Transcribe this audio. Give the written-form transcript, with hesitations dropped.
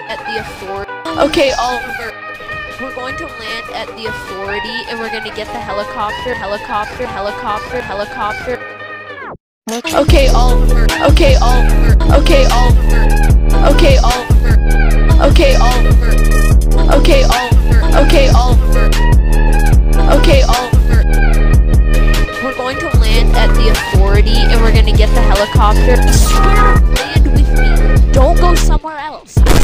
at the authority. Okay, Oliver. We're going to land at the authority, and we're gonna get the helicopter. Okay, Oliver. Okay, Oliver. Okay, Oliver. Okay, Oliver. Okay, Oliver. Okay, Oliver. Okay, Oliver. Okay, Oliver. We're going to land at the authority, and we're gonna get the helicopter. I swear, land with me. Don't go somewhere else.